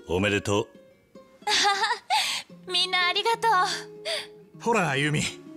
おめでとう。 みんなありがとう。 ほらユミ、